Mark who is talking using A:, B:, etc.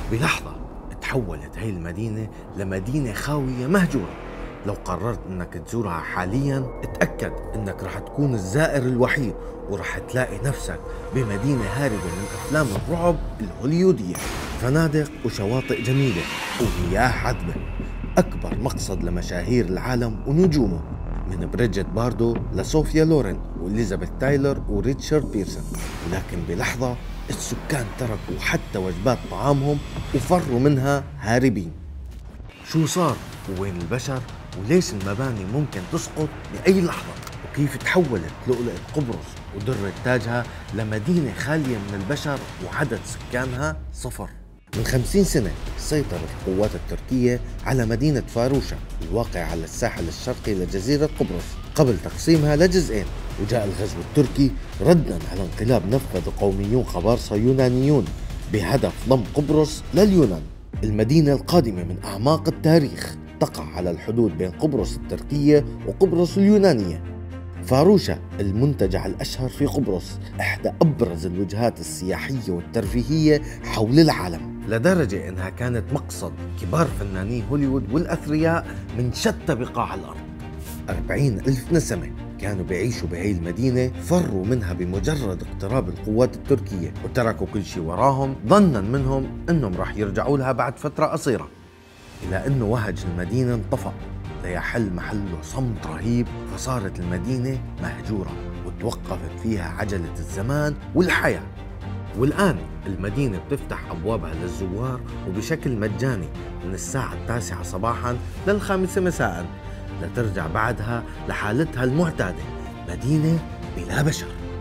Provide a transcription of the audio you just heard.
A: بلحظة تحولت هاي المدينة لمدينة خاوية مهجورة. لو قررت انك تزورها حاليا اتأكد انك رح تكون الزائر الوحيد، ورح تلاقي نفسك بمدينة هاربة من افلام الرعب الهوليودية. فنادق وشواطئ جميلة ومياه عذبة، اكبر مقصد لمشاهير العالم ونجومه، من بريدجيت باردو لصوفيا لورين واليزابيث تايلر وريتشارد بيرسون. ولكن بلحظة السكان تركوا حتى وجبات طعامهم وفروا منها هاربين. شو صار ووين البشر؟ وليش المباني ممكن تسقط بأي لحظة؟ وكيف تحولت لؤلؤة قبرص ودرة تاجها لمدينة خالية من البشر وعدد سكانها صفر؟ من 50 سنة سيطرت القوات التركية على مدينة فاروشا الواقعة على الساحل الشرقي لجزيرة قبرص قبل تقسيمها لجزئين. وجاء الغزو التركي ردا على انقلاب نفذ قوميون قبارصة يونانيون بهدف ضم قبرص لليونان. المدينة القادمة من أعماق التاريخ تقع على الحدود بين قبرص التركية وقبرص اليونانية. فاروشا المنتجع الأشهر في قبرص إحدى أبرز الوجهات السياحية والترفيهية حول العالم، لدرجة إنها كانت مقصد كبار فناني هوليوود والأثرياء من شتى بقاع الأرض. 40,000 نسمة كانوا بيعيشوا بهي المدينة، فروا منها بمجرد اقتراب القوات التركية وتركوا كل شيء وراهم ظنا منهم انهم راح يرجعوا لها بعد فترة قصيرة. الى انه وهج المدينة انطفأ ليحل محله صمت رهيب، فصارت المدينة مهجورة وتوقفت فيها عجلة الزمان والحياة. والآن المدينة بتفتح أبوابها للزوار وبشكل مجاني من الساعة 9 صباحا لل5 مساء، لترجع بعدها لحالتها المعتادة، مدينة بلا بشر.